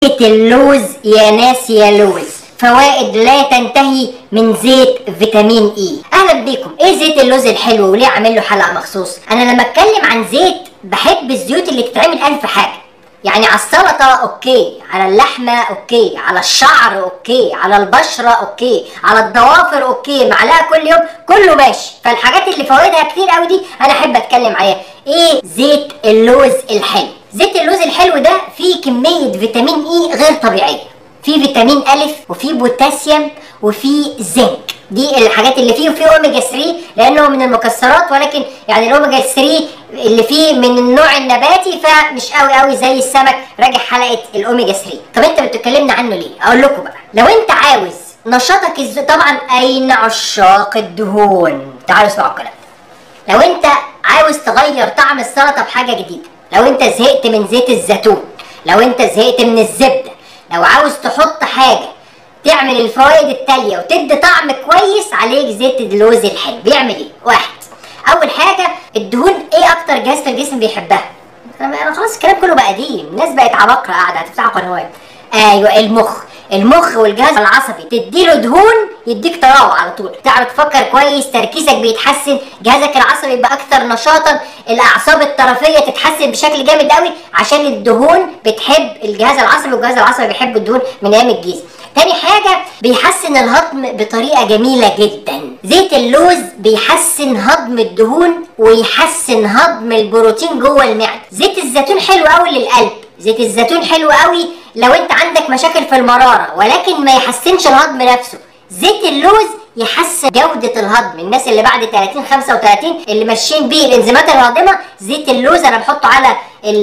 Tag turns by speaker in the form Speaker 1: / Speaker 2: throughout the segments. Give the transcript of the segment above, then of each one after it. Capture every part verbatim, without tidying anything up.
Speaker 1: زيت اللوز يا ناس يا لوز، فوائد لا تنتهي من زيت فيتامين اي. اهلا بيكم. ايه زيت اللوز الحلو وليه عامل له حلقه مخصوص؟ انا لما اتكلم عن زيت بحب الزيوت اللي تتعمل الف حاجه، يعني على السلطه اوكي، على اللحمه اوكي، على الشعر اوكي، على البشره اوكي، على الضوافر اوكي، معلقه كل يوم كله ماشي. فالحاجات اللي فوائدها كتير قوي دي انا احب اتكلم عليها. ايه زيت اللوز الحلو؟ زيت اللوز الحلو ده فيه كميه فيتامين اي غير طبيعيه، في فيتامين أ وفي بوتاسيوم وفي زنك، دي الحاجات اللي فيه، وفيه اوميجا ثلاثة لانه من المكسرات، ولكن يعني الاوميجا ثلاثة اللي فيه من النوع النباتي فمش قوي قوي زي السمك. راجع حلقه الاوميجا ثلاثة. طب انت بتتكلمنا عنه ليه؟ اقول لكم بقى. لو انت عاوز نشاطك الز... طبعا اين عشاق الدهون؟ تعالوا اسمعوا الكلام ده. لو انت عاوز تغير طعم السلطه بحاجه جديده، لو انت زهقت من زيت الزيتون، لو انت زهقت من الزبده، لو عاوز تحط حاجه تعمل الفوائد التاليه وتدي طعم كويس، عليك زيت اللوز الحلو. بيعمل ايه؟ واحد، اول حاجه الدهون. ايه اكتر جهاز في الجسم بيحبها؟ انا خلاص الكلام كله بقى قديم، الناس بقت عباقره قاعده هتفتحوا قنوات. ايوه المخ. المخ والجهاز العصبي تديله دهون يديك طراوه على طول، تعرف تفكر كويس، تركيزك بيتحسن، جهازك العصبي يبقى اكثر نشاطا، الاعصاب الطرفيه تتحسن بشكل جامد قوي عشان الدهون بتحب الجهاز العصبي، والجهاز العصبي بيحب الدهون من ايام الجيزه. تاني حاجه بيحسن الهضم بطريقه جميله جدا. زيت اللوز بيحسن هضم الدهون ويحسن هضم البروتين جوه المعده. زيت الزيتون حلو قوي للقلب، زيت الزيتون حلو قوي لو انت عندك مشاكل في المراره ولكن ما يحسنش الهضم نفسه. زيت اللوز يحسن جوده الهضم. الناس اللي بعد ثلاثين خمسة وثلاثين اللي ماشيين بيه الانزيمات الهاضمه، زيت اللوز انا بحطه على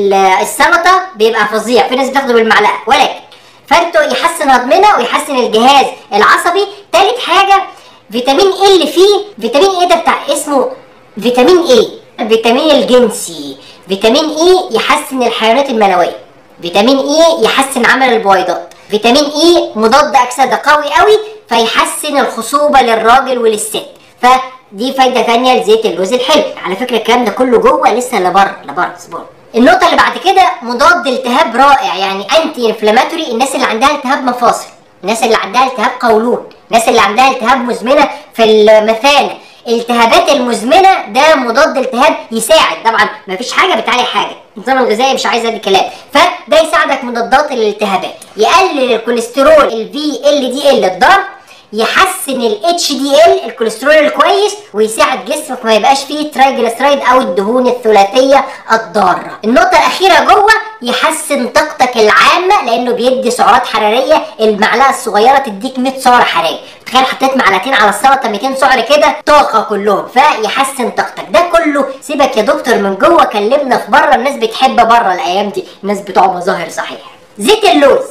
Speaker 1: السلطه بيبقى فظيع. في ناس بتاخده بالمعلقه، ولكن فانتوا يحسن هضمنا ويحسن الجهاز العصبي. ثالث حاجه فيتامين ايه اللي فيه. فيتامين ايه ده بتاع اسمه فيتامين ايه، الفيتامين الجنسي. فيتامين ايه يحسن الحيوانات المنويه، فيتامين ايه يحسن عمل البويضات، فيتامين ايه مضاد اكسده قوي قوي فيحسن الخصوبه للراجل وللست. فدي فايده ثانيه لزيت اللوز الحلو. على فكره الكلام ده كله جوه لسه لبره لبره اصبروا. النقطه اللي بعد كده مضاد التهاب رائع، يعني انتي انفلاماتوري. الناس اللي عندها التهاب مفاصل، الناس اللي عندها التهاب قولون، الناس اللي عندها التهاب مزمنه في المثانه، الالتهابات المزمنه، ده مضاد التهاب يساعد. طبعا ما فيش حاجه بتعالج حاجه، النظام الغذائي مش عايز ادي كلام، فده يساعدك مضادات الالتهابات، يقلل الكوليسترول الفي ال دي ال الضار، يحسن الاتش دي ال الكوليسترول الكويس، ويساعد جسمك ما يبقاش فيه ترايجليسرايد او الدهون الثلاثيه الضاره. النقطه الاخيره جوه يحسن طاقتك العامه لانه بيدي سعرات حراريه. المعلقه الصغيره تديك مية سعر حراري، تخيل حطيت معلقتين على السلطه ميتين سعر كده طاقه كلهم، فيحسن طاقتك. ده كله سيبك يا دكتور من جوه، كلمنا في بره. الناس بتحب بره الايام دي، الناس بتوع مظاهر صحيح. زيت اللوز،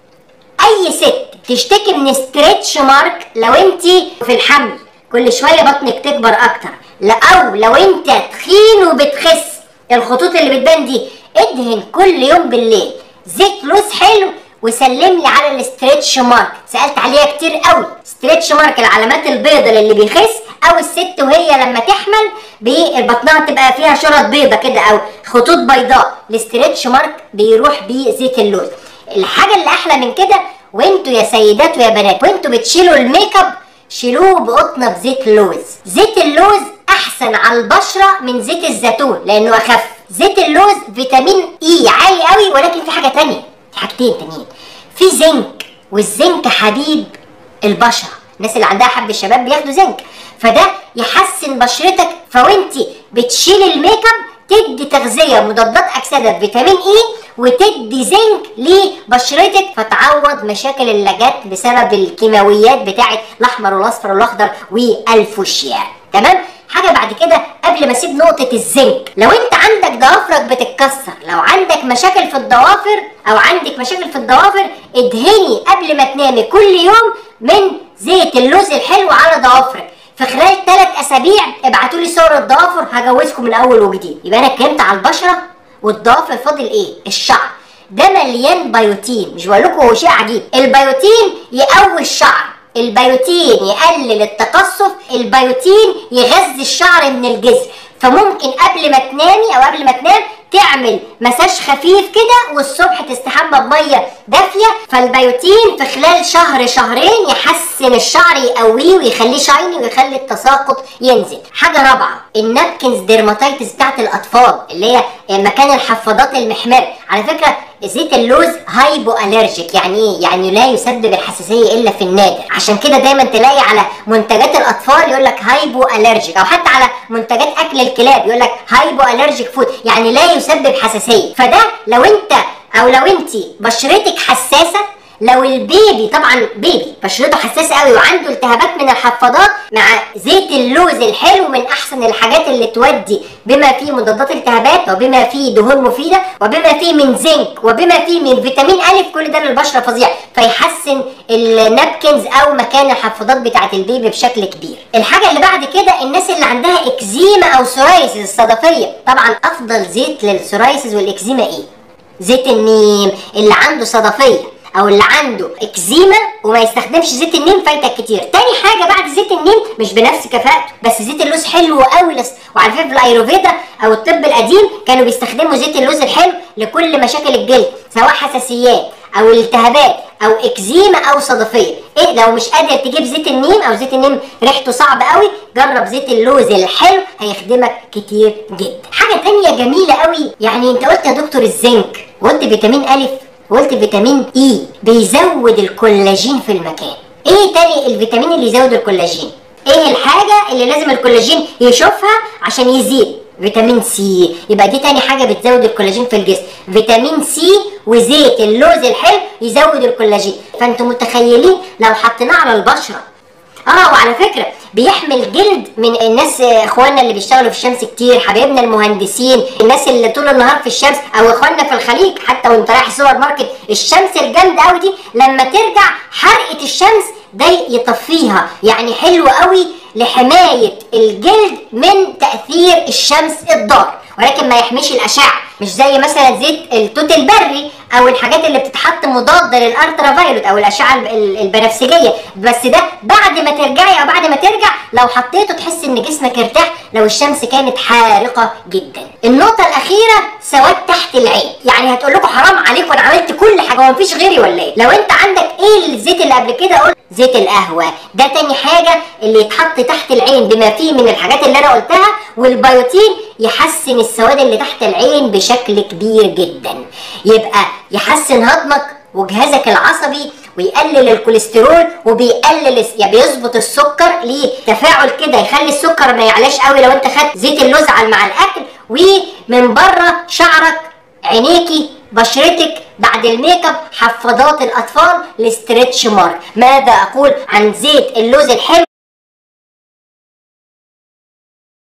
Speaker 1: اي ست تشتكي من ستريتش مارك لو انت في الحمل كل شويه بطنك تكبر اكتر، او لو انت تخين وبتخس الخطوط اللي بتبان دي، ادهن كل يوم بالليل زيت لوز حلو وسلم لي على الستريتش مارك. سالت عليها كتير قوي. ستريتش مارك العلامات البيضاء اللي بيخس، او الست وهي لما تحمل بطنها تبقى فيها شرط بيضاء كده او خطوط بيضاء، الستريتش مارك بيروح بيه زيت اللوز. الحاجه اللي احلى من كده، وانتوا يا سيدات ويا بنات وانتوا بتشيلوا الميك اب شيلوه بقطنه بزيت اللوز. زيت اللوز احسن على البشره من زيت الزيتون لانه اخف. زيت اللوز فيتامين اي عالي قوي، ولكن في حاجه تانية، في حاجتين تانيين، في زنك، والزنك حبيب البشره. الناس اللي عندها حب الشباب بياخدوا زنك، فده يحسن بشرتك. فوانتي بتشيلي الميك اب تدي تغذيه مضادات اكسده فيتامين اي وتدي زنك لبشرتك، فتعوض مشاكل اللي جت بسبب الكيماويات بتاعت الاحمر والاصفر والاخضر والفوشيا. تمام؟ حاجه بعد كده قبل ما اسيب نقطه الزنك، لو انت عندك ضوافرك بتتكسر، لو عندك مشاكل في الضوافر او عندك مشاكل في الضوافر، ادهني قبل ما تنامي كل يوم من زيت اللوز الحلو على ضوافرك. في خلال ثلاث اسابيع ابعتوا لي صور الضوافر، هجوزكم من اول وجديد. يبقى انا اتكلمت على البشره والضوافر، فاضل ايه؟ الشعر. ده مليان بيوتين، مش بقول لكم هو شيء عجيب. البيوتين يقوي الشعر، البيوتين يقلل التقصف، البيوتين يغذي الشعر من الجذر. فممكن قبل ما تنامي او قبل ما تنام تعمل مساج خفيف كده والصبح تستحمى بميه دافيه. فالبيوتين في خلال شهر شهرين يحسن الشعر، يقويه ويخليه شايني ويخلي التساقط ينزل. حاجه رابعه النابكنز ديرماتيتس بتاعت الاطفال اللي هي مكان الحفاضات المحمر. على فكره زيت اللوز هايبو الرجيك، يعني ايه؟ يعني لا يسبب الحساسيه الا في النادر. عشان كده دايما تلاقي على منتجات الاطفال يقول لك هايبو الرجيك، او حتى على منتجات اكل الكلاب يقول لك هايبو الرجيك فود، يعني لا يسبب حساسيه. فده لو انت او لو انت بشرتك حساسه، لو البيبي طبعا بيبي بشرته حساسه قوي وعنده التهابات من الحفاضات، مع زيت اللوز الحلو من احسن الحاجات اللي تودي بما فيه مضادات التهابات وبما فيه دهون مفيده وبما فيه من زنك وبما فيه من فيتامين الف، كل ده للبشره فظيع، فيحسن النابكنز او مكان الحفاضات بتاعه البيبي بشكل كبير. الحاجه اللي بعد كده الناس اللي عندها اكزيما او سورايسيس الصدفيه، طبعا افضل زيت للسورايسيس والاكزيما ايه؟ زيت النيم. اللي عنده صدفيه او اللي عنده اكزيما وما يستخدمش زيت النيم فايتك كتير. تاني حاجه بعد زيت النيم مش بنفس كفاءته، بس زيت اللوز حلو قوي. وعلى فكره في الايروفيدا او الطب القديم كانوا بيستخدموا زيت اللوز الحلو لكل مشاكل الجلد، سواء حساسيات او التهابات او اكزيما او صدفيه. ايه لو مش قادر تجيب زيت النيم او زيت النيم ريحته صعب قوي، جرب زيت اللوز الحلو هيخدمك كتير جدا. حاجه تانيه جميله قوي، يعني انت قلت يا دكتور الزنك وقلت فيتامين الف وقلت فيتامين اي بيزود الكولاجين في المكان. ايه تاني الفيتامين اللي يزود الكولاجين؟ ايه الحاجه اللي لازم الكولاجين يشوفها عشان يزيد؟ فيتامين سي. يبقى دي تاني حاجه بتزود الكولاجين في الجسم، فيتامين سي وزيت اللوز الحلو يزود الكولاجين. فانتوا متخيلين لو حطيناه على البشره. اه وعلى فكره بيحمي الجلد من الناس اخواننا اللي بيشتغلوا في الشمس كتير، حبايبنا المهندسين، الناس اللي طول النهار في الشمس، او اخواننا في الخليج حتى وانت رايح السوبر ماركت، الشمس الجامده قوي دي لما ترجع حرقه الشمس ده يطفيها. يعني حلو قوي لحمايه الجلد من تاثير الشمس الضار، ولكن ما يحميش الاشعه، مش زي مثلا زيت التوت البري او الحاجات اللي بتتحط مضاده للالترا فايولوت او الاشعه البنفسجيه. بس ده بعد ما ترجعي او بعد ما ترجع لو حطيته تحس ان جسمك ارتاح لو الشمس كانت حارقه جدا. النقطه الاخيره سواد تحت العين. يعني هتقول لكم حرام عليكم انا عملت كل حاجه ومفيش غيري ولا ايه؟ لو انت عندك ايه الزيت اللي قبل كده قلت زيت القهوه، ده تاني حاجه اللي يتحط تحت العين بما فيه من الحاجات اللي انا قلتها، والبيوتين يحسن السواد اللي تحت العين بشكل كبير جدا. يبقى يحسن هضمك وجهازك العصبي ويقلل الكوليسترول وبيقلل يعني بيظبط السكر، ليه تفاعل كده يخلي السكر ما يعلاش قوي لو انت خدت زيت اللوز مع الاكل. ومن بره شعرك، عينيكي، بشرتك بعد الميك اب، حفاضات الاطفال، الاسترتش مارك. ماذا اقول عن زيت اللوز الحلو؟